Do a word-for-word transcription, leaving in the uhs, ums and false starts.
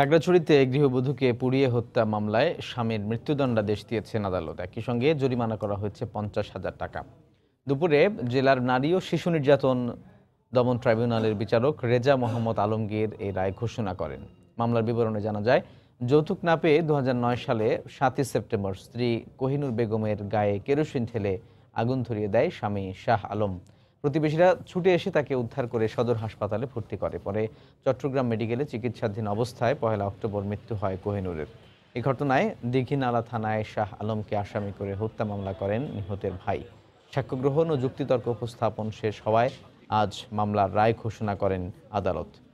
খাগড়াছড়িতে গৃহবধূকে পুড়িয়ে হত্যা মামলায় স্বামীর মৃত্যুদণ্ডাদেশ দিয়েছেন আদালত। একই সঙ্গে জরিমানা করা হয়েছে পঞ্চাশ হাজার টাকা। দুপুরে জেলার নারী ও শিশু নির্যাতন দমন ট্রাইব্যুনালের বিচারক রেজা মোহাম্মদ আলমগীর এই রায় ঘোষণা করেন। মামলার বিবরণে জানা যায়, যৌতুক না পেয়ে দু হাজার নয় সালে সাতই সেপ্টেম্বর স্ত্রী কোহিনুর বেগমের গায়ে কেরোসিন ঢেলে আগুন ধরিয়ে দেয় স্বামী শাহ আলম। প্রতিবেশীরা ছুটে এসে তাকে উদ্ধার করে সদর হাসপাতালে ভর্তি করে। পরে চট্টগ্রাম মেডিকেলে চিকিৎসাধীন অবস্থায় পহেলা অক্টোবর মৃত্যু হয় কোহিনুরের। এই ঘটনায় দীঘিনালা থানায় শাহ আলমকে আসামি করে হত্যা মামলা করেন নিহতের ভাই। সাক্ষ্য গ্রহণ ও যুক্তিতর্ক উপস্থাপন শেষ হওয়ায় আজ মামলার রায় ঘোষণা করেন আদালত।